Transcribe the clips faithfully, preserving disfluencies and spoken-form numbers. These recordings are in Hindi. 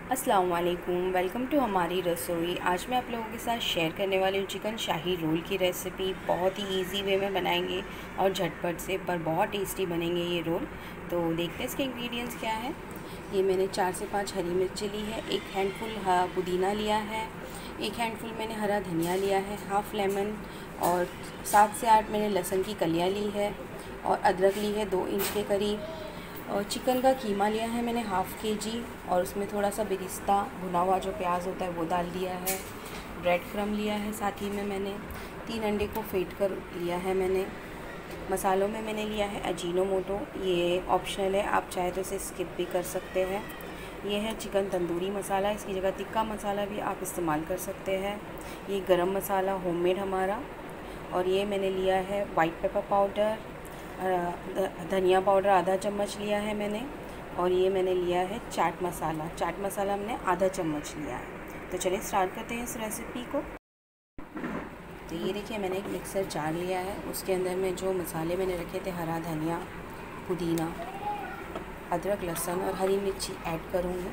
अस्सलाम वालेकुम, वेलकम टू हमारी रसोई। आज मैं आप लोगों के साथ शेयर करने वाली हूँ चिकन शाही रोल की रेसिपी। बहुत ही इजी वे में बनाएंगे और झटपट से, पर बहुत टेस्टी बनेंगे ये रोल। तो देखते हैं इसके इंग्रेडिएंट्स क्या है। ये मैंने चार से पाँच हरी मिर्च ली है, एक हैंडफुल पुदीना लिया है, एक हैंडफुल मैंने हरा धनिया लिया है, हाफ़ लेमन और सात से आठ मैंने लहसुन की कलियाँ ली है और अदरक ली है दो इंच के करीब। और चिकन का कीमा लिया है मैंने हाफ़ के जी और उसमें थोड़ा सा बेरिस्ता भुना हुआ जो प्याज होता है वो डाल दिया है। ब्रेड क्रम लिया है, साथ ही में मैंने तीन अंडे को फेंट कर लिया है मैंने। मसालों में मैंने लिया है अजीनोमोटो, ये ऑप्शनल है, आप चाहे तो इसे स्किप भी कर सकते हैं। ये है चिकन तंदूरी मसाला, इसकी जगह टिक्का मसाला भी आप इस्तेमाल कर सकते हैं। ये गरम मसाला होममेड हमारा। और ये मैंने लिया है वाइट पेपर पाउडर, धनिया पाउडर आधा चम्मच लिया है मैंने। और ये मैंने लिया है चाट मसाला, चाट मसाला हमने आधा चम्मच लिया है। तो चलिए स्टार्ट करते हैं इस रेसिपी को। तो ये देखिए मैंने एक मिक्सर जार लिया है, उसके अंदर में जो मसाले मैंने रखे थे हरा धनिया, पुदीना, अदरक, लहसुन और हरी मिर्ची ऐड करूँगी।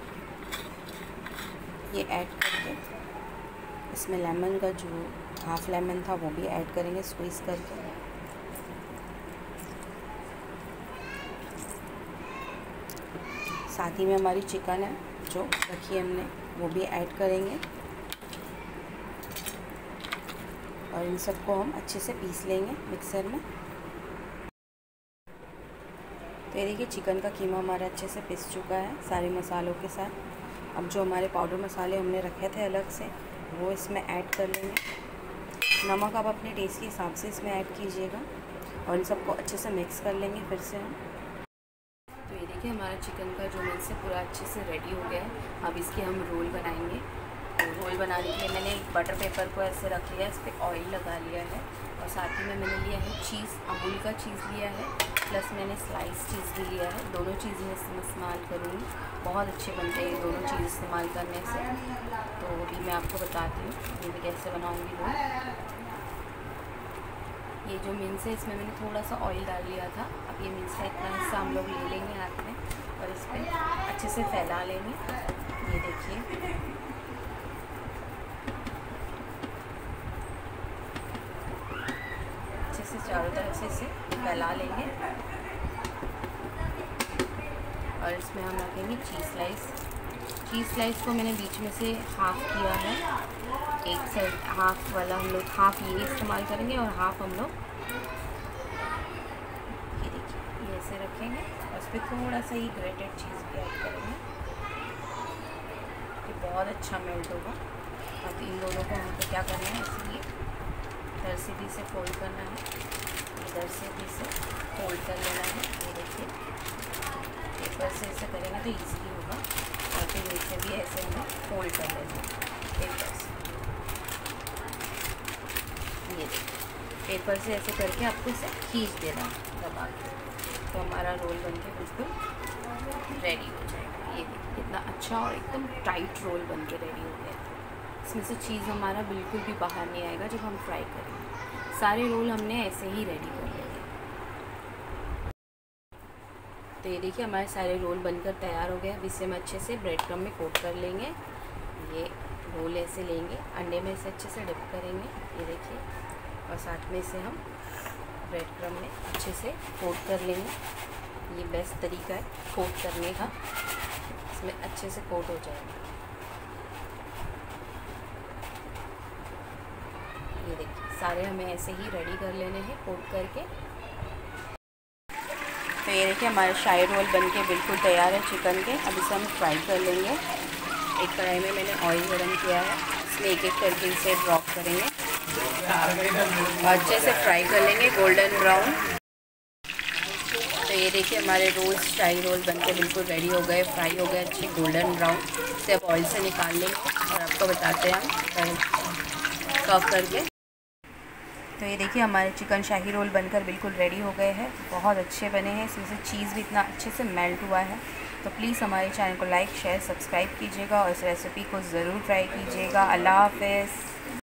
ये ऐड करके इसमें लेमन का जो हाफ़ लेमन था वो भी ऐड करेंगे स्क्वीज़ करके। साथ ही में हमारी चिकन है जो रखी है हमने वो भी ऐड करेंगे और इन सबको हम अच्छे से पीस लेंगे मिक्सर में। तो ये देखिए चिकन का कीमा हमारा अच्छे से पिस चुका है सारे मसालों के साथ। अब जो हमारे पाउडर मसाले हमने रखे थे अलग से वो इसमें ऐड कर लेंगे। नमक आप अपने टेस्ट के हिसाब से इसमें ऐड कीजिएगा और इन सबको अच्छे से मिक्स कर लेंगे फिर से हम। तो ये देखिए हमारा चिकन का जो मिक्स है पूरा अच्छे से रेडी हो गया है। अब इसके हम रोल बनाएंगे। तो रोल बनाने के लिए मैंने एक बटर पेपर को ऐसे रख लिया, इस पर ऑयल लगा लिया है और साथ ही में मैंने लिया है चीज़, अमूल का चीज़ लिया है, प्लस मैंने स्लाइस चीज़ भी लिया है। दोनों चीज़ मैं इसमें इस्तेमाल करूँगी, बहुत अच्छे बनते हैं ये दोनों चीज़ इस्तेमाल करने से। तो अभी मैं आपको बताती हूँ ये मैं कैसे बनाऊँगी रोल। ये जो मिन्स है इसमें मैंने थोड़ा सा ऑयल डाल लिया था। अब ये मिन्स का इतना हिस्सा हम लोग ले लेंगे हाथ में और इस पर अच्छे से फैला लेंगे। ये देखिए अच्छे से चारों तरफ से इसे फैला लेंगे और इसमें हम रखेंगे चीज़ स्लाइस। चीज़ स्लाइस को मैंने बीच में से हाफ़ किया है, एक साइड हाफ़ वाला हम लोग हाफ़ ये इस्तेमाल करेंगे और हाफ़ हम लोग ये देखिए ये ऐसे रखेंगे और उस पर थोड़ा सा ही ग्रेटेड चीज़ भी ऐड करेंगे। ये बहुत अच्छा मेल्ट होगा। अब इन दोनों को हमको क्या करना है, इसलिए इधर से भी इसे फोल्ड करना है, इधर से भी इसे फोल्ड कर लेना है। ये देखिए पेपर से ऐसे करेंगे तो ईज़ी होगा और फिर नीचे भी ऐसे हमें फोल्ड कर लेना है पेपर से। ये देखिए पेपर से ऐसे करके आपको इसे खींच देना दबा के, तो हमारा रोल बनके बिल्कुल रेडी हो जाएगा। ये देखिए कितना अच्छा और एकदम टाइट रोल बनके रेडी हो गया। इसमें से चीज़ हमारा बिल्कुल भी बाहर नहीं आएगा जब हम फ्राई करेंगे। सारे रोल हमने ऐसे ही रेडी कर लेंगे। तो ये देखिए हमारे सारे रोल बनकर तैयार हो गए। अब इसे हम अच्छे से ब्रेड क्रम में कोट कर लेंगे। ये रोल ऐसे लेंगे, अंडे में इसे अच्छे से डिप करेंगे, ये देखिए, और साथ में इसे हम ब्रेड क्रम में अच्छे से कोट कर लेंगे। ये बेस्ट तरीका है कोट करने का, इसमें अच्छे से कोट हो जाएगा। ये देखिए सारे हमें ऐसे ही रेडी कर लेने हैं कोट करके। तो ये देखिए हमारे शाही रोल बनके बिल्कुल तैयार है चिकन के। अब इसे हम फ्राई कर लेंगे। एक कढ़ाई में मैंने ऑयल गरम किया है, इसमें एक एक करके इसे ड्रॉप करेंगे और अच्छे से फ्राई कर लेंगे गोल्डन ब्राउन। तो ये देखिए हमारे रोल शाही रोल बनके बिल्कुल रेडी हो गए, फ्राई हो गए अच्छे गोल्डन ब्राउन। इसे अब ऑयल से निकाल लेंगे और आपको बताते हैं हम सर्व करके। तो ये देखिए हमारे चिकन शाही रोल बनकर बिल्कुल रेडी हो गए हैं, बहुत अच्छे बने हैं। इसमें से चीज़ भी इतना अच्छे से मेल्ट हुआ है। तो प्लीज़ हमारे चैनल को लाइक शेयर सब्सक्राइब कीजिएगा और इस रेसिपी को ज़रूर ट्राई कीजिएगा। अल्लाह हाफ़िज़।